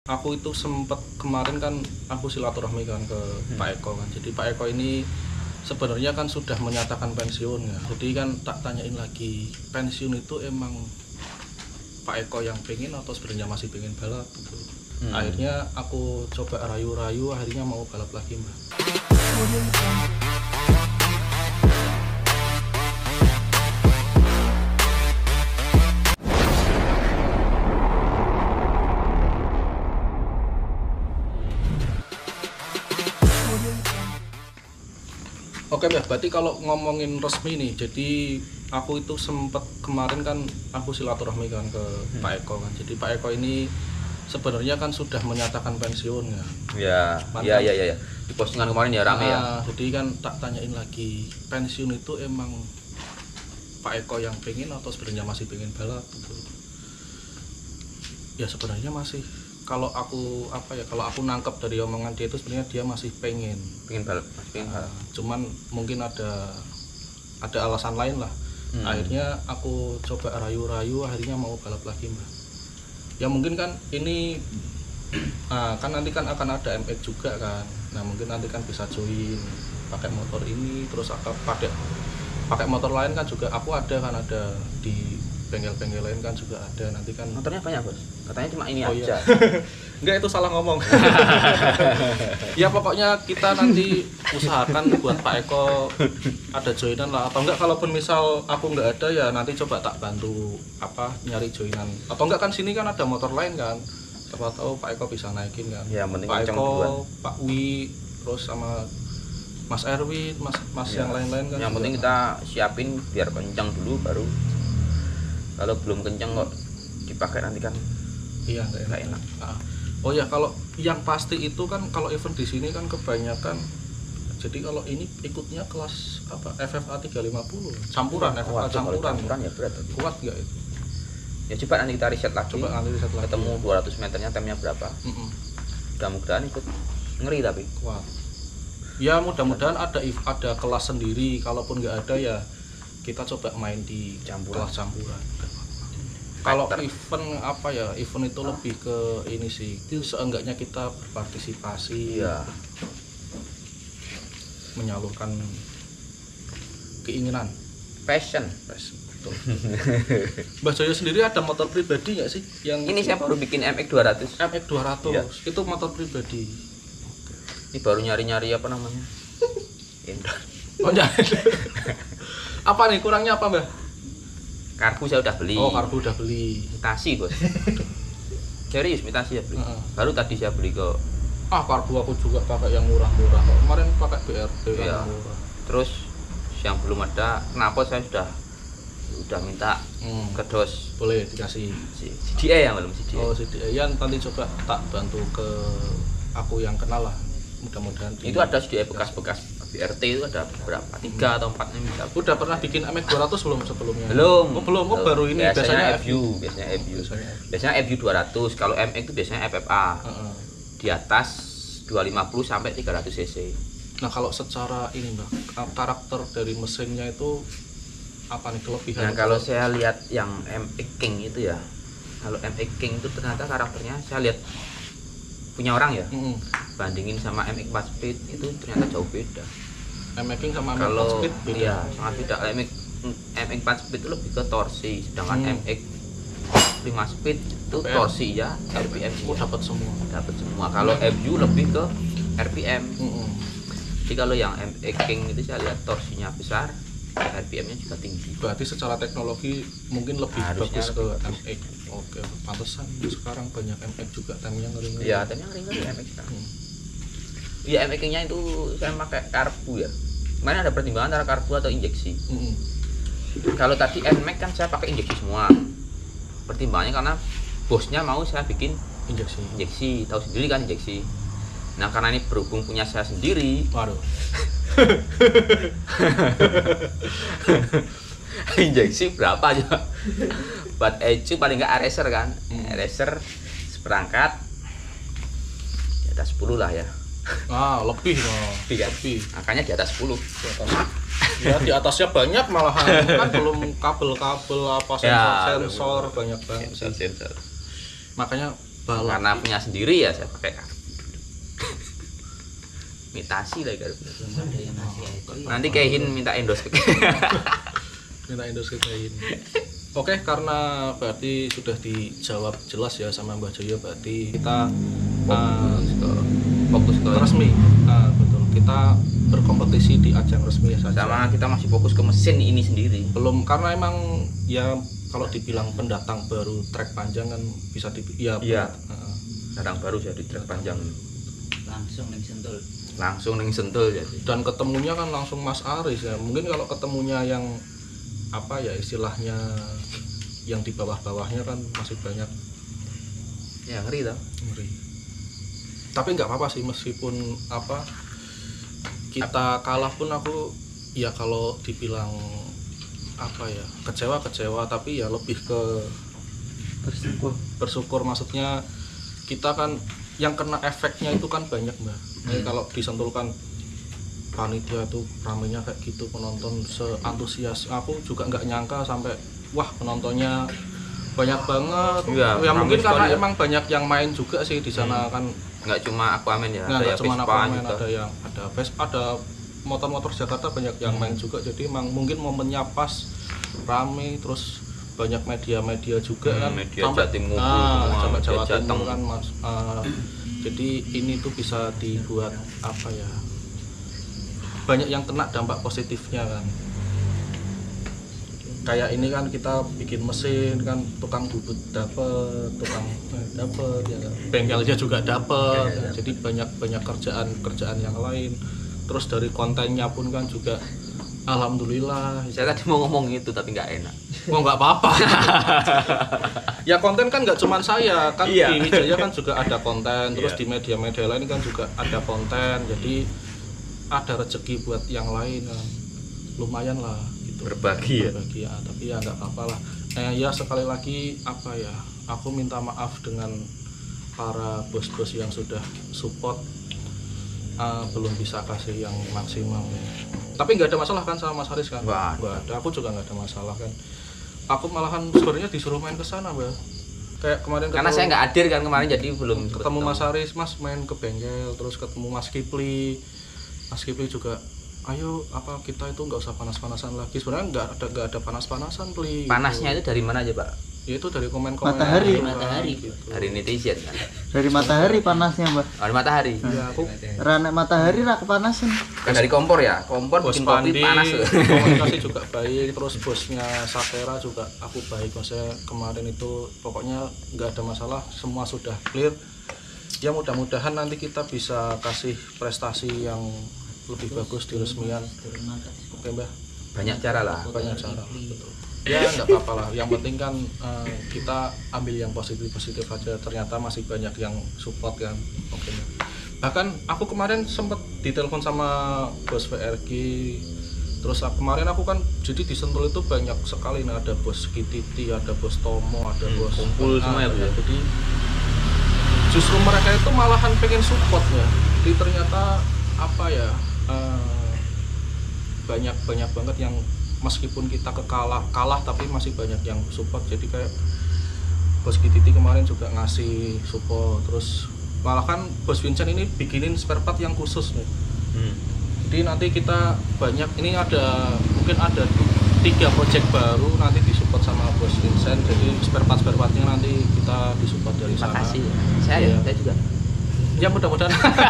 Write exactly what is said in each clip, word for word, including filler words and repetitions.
aku itu sempat kemarin kan aku silaturahmi kan ke hmm. Pak Eko kan. Jadi Pak Eko ini sebenarnya kan sudah menyatakan pensiun ya. Jadi kan tak tanyain lagi, pensiun itu emang Pak Eko yang pengen atau sebenarnya masih pengen balap gitu. Hmm. Akhirnya aku coba rayu-rayu, akhirnya mau balap lagi Mbak. Oke Mbak, berarti kalau ngomongin resmi nih, jadi aku itu sempat kemarin kan aku silaturahmi kan ke hmm. Pak Eko kan. Jadi Pak Eko ini sebenarnya kan sudah menyatakan pensiun ya. Ya, iya iya iya. Di postingan kemarin ya rame nah, ya. Jadi kan tak tanyain lagi, pensiun itu emang Pak Eko yang pengen atau sebenarnya masih pengen balap gitu. Ya sebenarnya masih. Kalau aku apa ya, kalau aku nangkep dari omongan dia itu sebenarnya dia masih pengen pengen balap, pengen balap. Nah, cuman mungkin ada ada alasan lain lah. Hmm. Akhirnya aku coba rayu-rayu, akhirnya mau balap lagi Mbak. Ya mungkin kan ini nah, kan nanti kan akan ada M X juga kan. Nah mungkin nanti kan bisa join pakai motor ini, terus akan pakai pakai motor lain kan juga aku ada kan, ada di bengkel-bengkel lain kan juga ada. Nanti kan motornya banyak Bos, katanya cuma ini oh, aja. Iya. Enggak, itu salah ngomong. Ya pokoknya kita nanti usahakan buat Pak Eko ada joinan lah, atau enggak kalaupun misal aku enggak ada ya nanti coba tak bantu apa nyari joinan, atau enggak kan sini kan ada motor lain kan, siapa tahu Pak Eko bisa naikin kan ya, Pak Eko, duluan. Pak Wi, terus sama Mas Erwin, Mas Mas ya, yang lain-lain kan. Yang penting kita siapin biar kencang dulu, baru kalau belum kencang kok dipakai nanti kan iya nggak enak, enak. Nah, oh ya, kalau yang pasti itu kan kalau event di sini kan kebanyakan, jadi kalau ini ikutnya kelas apa F F A tiga lima puluh campuran, F F A campuran, campuran ya berat kuat nggak itu ya. Coba nanti kita riset lagi, coba nanti riset lagi ketemu dua ratus meternya temnya berapa. Mm -mm. Mudah-mudahan ikut ngeri tapi kuat ya, mudah-mudahan ada ada kelas sendiri. Kalaupun nggak ada ya kita coba main di campuran. Kelas campuran. Kalau event apa ya, event itu lebih ke ini sih, seenggaknya kita berpartisipasi, iya, menyalurkan keinginan, passion, passion betul. Mbak Joyo sendiri ada motor pribadi nggak sih? Yang ini saya baru bikin M X dua ratus. M X dua ratus iya. Itu motor pribadi. Ini baru nyari-nyari apa namanya? Indoor. Oh nyari. Apa nih kurangnya apa Mbak? Karbu saya udah beli. Oh, karbu udah beli. Mitasi Bos. Serius mitasi ya beli. Uh -uh. Baru tadi saya beli kok. Ah, karbu aku juga pakai yang murah-murah kok. Kemarin pakai B R D ya. Yang murah. Terus yang belum ada, kenapa saya sudah udah minta hmm. ke dos. Boleh dikasih C D A yang belum C D A. Oh, C D A ya, nanti coba tak bantu ke aku yang kenal lah. Mudah-mudahan itu ada C D A bekas-bekas B R T itu ada berapa? Tiga atau empat nih bisa. Udah pernah bikin M X dua ratus belum sebelumnya? Belum. Oh, belum. Oh, baru ini biasanya, biasanya F U, biasanya F U. Biasanya F U dua ratus. Kalau M X itu biasanya F F A. Uh -uh. Di atas dua ratus lima puluh sampai tiga ratus cc. Nah, kalau secara ini, Mbak, karakter dari mesinnya itu apa nih kelebihan? Nah, kalau saya lihat yang M X King itu ya. Kalau M X King itu ternyata karakternya saya lihat punya orang ya. Mm -hmm. Bandingin sama M X empat speed itu ternyata jauh beda. M X King sama M X kalau, empat speed beda. Iya, sangat beda. M X M X empat speed itu lebih ke torsi, sedangkan hmm. M X lima speed itu R P M. Torsi ya, R P M. Oh, dapat semua. Dapat semua. Kalau F U lebih ke R P M. Hmm. Jadi kalau yang M X King itu saya lihat torsinya besar, R P M-nya juga tinggi. Berarti secara teknologi mungkin lebih harusnya bagus lebih ke M X. Oke, pantesan sekarang banyak M X juga temnya ngeri-ngeri. Iya, temnya ngeri-ngeri M X sekarang. Iya, hmm. M X-nya itu saya pakai karbu ya. Mana ada pertimbangan antara karbu atau injeksi. Hmm. Kalau tadi N Max kan saya pakai injeksi semua. Pertimbangannya karena bosnya mau saya bikin injeksi. Injeksi, tahu sendiri kan injeksi. Nah, karena ini berhubung punya saya sendiri. Waduh. Injeksi berapa aja? Buat E C U paling enggak eraser kan. Hmm. Eraser seperangkat di atas sepuluh lah ya. Ah, lebih loh. Lebih kan? Lebih. Makanya di atas sepuluh. Di atas. Ya, di atasnya banyak malahan. Kan belum kabel-kabel apa sensor, ya, sensor banyak banget. Sensor, sensor. Makanya balap. Karena punya sendiri ya saya pakai karbu dulu. Imitasi lah karbu. Nanti Keihin minta endorse. Minta endorse ke Keihin. Oke, karena berarti sudah dijawab jelas ya sama Mbah Joyo, berarti kita fokus uh, ke fokus ke resmi. Uh, betul. Kita berkompetisi di ajang resmi saja. Sama kita masih fokus ke mesin ini sendiri. Belum, karena emang ya kalau dibilang pendatang baru trek panjang kan bisa di ya, iya. Uh, Datang baru jadi trek panjang. Langsung ning Sentul. Langsung ning Sentul jadi. Dan ketemunya kan langsung Mas Aris ya. Mungkin kalau ketemunya yang apa ya istilahnya yang di bawah-bawahnya kan masih banyak Ya ngeri tau. ngeri. Tapi nggak apa-apa sih, meskipun apa kita kalah pun aku ya kalau dibilang apa ya kecewa kecewa tapi ya lebih ke bersyukur bersyukur maksudnya kita kan yang kena efeknya itu kan banyak mbak. Jadi kalau disentulkan panitia tuh ramenya kayak gitu, penonton seantusias, aku juga nggak nyangka sampai wah penontonnya banyak banget. Ya, ya mungkin karena ya. emang banyak yang main juga sih di sana hmm. kan. Nggak cuma Aquaman ya, Nggak, ada nggak ya cuma Vespa Aquaman, juga. ada yang ada Vespa, ada motor-motor Jakarta banyak yang main juga. Jadi emang mungkin momennya pas rame, terus banyak media-media juga hmm, kan media sampai Jatim Ngumpul ah, semua, sampai media Jawa Timur Jateng. kan mas. Uh, jadi ini tuh bisa dibuat apa ya? Banyak yang kena dampak positifnya kan. Kayak ini kan kita bikin mesin kan, tukang bubut dapet, tukang eh, dapet ya, bengkelnya juga dapet, ya, jadi banyak banyak kerjaan kerjaan yang lain. Terus dari kontennya pun kan juga, alhamdulillah. Saya tadi mau ngomong itu tapi nggak enak. Oh nggak apa-apa. Ya konten kan nggak cuma saya kan, Iya. di Wijaya kan juga ada konten, terus Iya. di media-media lain kan juga ada konten. Jadi ada rezeki buat yang lain kan, lumayan lah. Berbagi ya. Berbagi ya, tapi ya nggak apa-apa lah. Eh, ya sekali lagi apa ya, aku minta maaf dengan para bos-bos yang sudah support, uh, belum bisa kasih yang maksimal. Tapi nggak ada masalah kan sama Mas Haris kan? Nggak Nggak ada. Aku juga nggak ada masalah kan. Aku malahan sebenarnya disuruh main ke sana, Mbak. Kayak kemarin Karena ketemu, saya nggak hadir kan kemarin jadi belum ketemu Mas Haris, Mas main ke bengkel, terus ketemu Mas Kipli. Mas Kipli juga, ayo apa kita itu nggak usah panas-panasan lagi. Sebenarnya nggak ada nggak ada panas-panasan Pli. Panasnya itu dari mana aja Pak? Ya itu dari komen-komen Matahari. orang, Matahari. gitu. Dari netizen kan? Dari matahari panasnya mbak. Oh, dari matahari. Ya aku Ranek matahari rak kepanasan. Kan dari kompor ya? Kompor bos bikin kopi Pandi panas loh. komunikasi juga baik, terus bosnya Sakera juga aku baik. Maksudnya kemarin itu pokoknya nggak ada masalah, semua sudah clear. Ya mudah-mudahan nanti kita bisa kasih prestasi yang lebih bagus di resmian. Oke Mbak, Banyak cara lah. banyak cara. Betul. Ya nggak apa-apa lah. Yang penting kan eh, kita ambil yang positif-positif aja. Ternyata masih banyak yang support kan. Oke. Bahkan aku kemarin sempat ditelepon sama bos V R G. Terus aku- kemarin aku kan jadi di Sentul itu banyak sekali. Nah, ada bos Kititi, ada bos Tomo, ada Hmm, bos kumpul semua ya, Bu, ya? Jadi justru mereka itu malahan pengen support ya. Jadi ternyata apa ya? eh, banyak banyak banget yang meskipun kita kekalah kalah tapi masih banyak yang support. Jadi kayak bos Kititi kemarin juga ngasih support, terus malah kan bos Vincent ini bikinin spare part yang khusus nih. Hmm. Jadi nanti kita banyak ini ada mungkin ada tiga project baru nanti disupport sama bos Vincent. Jadi spare part spare partnya nanti kita disupport dari Terima sana. kasih. Saya Iya. saya juga. Ya mudah-mudahan.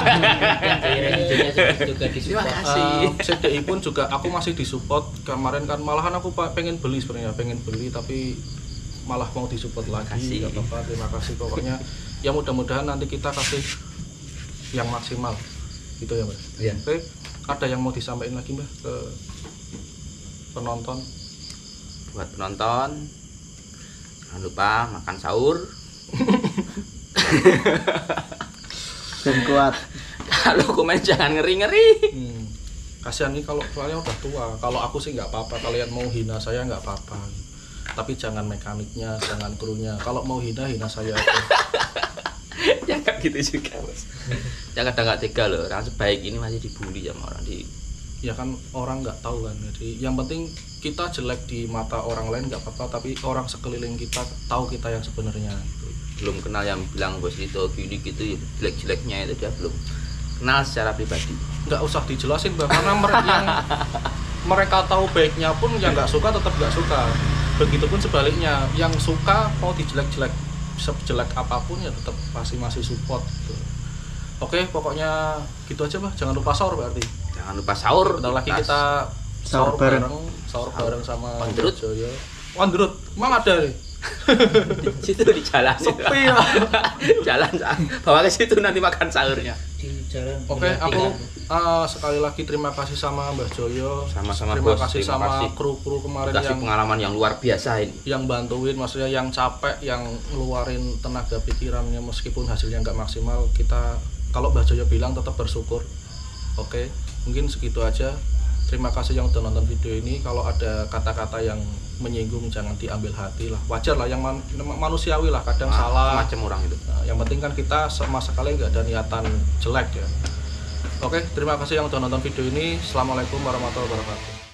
juga Terima disupport. kasih. Uh, C D I pun juga aku masih disupport. Kemarin kan malahan aku pa- pengen beli sebenarnya, pengen beli tapi malah mau disupport lagi. Kasih. Gak apa-apa, terima kasih pokoknya. Ya mudah-mudahan nanti kita kasih yang maksimal. Gitu ya, Mbak. Iya. Oke, ada yang mau disampaikan lagi, Mbak, ke penonton? Buat penonton jangan lupa makan sahur. Dan kuat. Kalau komen jangan ngeri-ngeri. Hmm. Kasihan nih kalau soalnya udah tua. Kalau aku sih nggak apa-apa. Kalian mau hina saya nggak apa-apa. Tapi jangan mekaniknya, jangan krunya. Kalau mau hina, hina saya aja. Ya nggak gitu juga Mas. Ya kadang nggak tega loh, orang sebaik ini masih dibully sama orang di. Ya kan orang nggak tahu kan. Jadi yang penting kita jelek di mata orang lain nggak apa-apa. Tapi orang sekeliling kita tahu kita yang sebenarnya. Gitu. belum kenal yang bilang bos itu gini gitu, jelek-jeleknya itu dia belum kenal secara pribadi. Nggak usah dijelasin Mbak, karena mereka yang mereka tahu baiknya pun yang nggak suka tetap nggak suka. Begitupun sebaliknya, yang suka mau dijelek-jelek sejelek apapun ya tetap pasti masih support gitu. Oke, pokoknya gitu aja Mbak, jangan lupa sahur berarti. Jangan lupa sahur. Bentar lagi kita Sahur sahur bareng. bareng, sahur bareng sama Wandrut. Joyo. Wandrut, emang ada nih? Di situ di jalan. Sepi ya. Jalan, bawa ke situ nanti makan sahurnya. Di jalan. Oke, aku uh, sekali lagi terima kasih sama Mbah Joyo. Sama-sama, terima Bos. kasih Terima sama kasih. kru-kru kemarin Kasih yang pengalaman yang luar biasa ini. yang bantuin, maksudnya yang capek, yang ngeluarin tenaga pikirannya meskipun hasilnya nggak maksimal. Kita kalau Mbah Joyo bilang tetap bersyukur. Oke, mungkin segitu aja. Terima kasih yang udah nonton video ini. Kalau ada kata-kata yang menyinggung jangan diambil hati lah. Wajar lah, yang man, manusiawi lah, kadang Nah, salah. macam orang itu. Nah, yang penting kan kita sama sekali nggak ada niatan jelek ya. Oke, terima kasih yang udah nonton video ini. Assalamualaikum warahmatullahi wabarakatuh.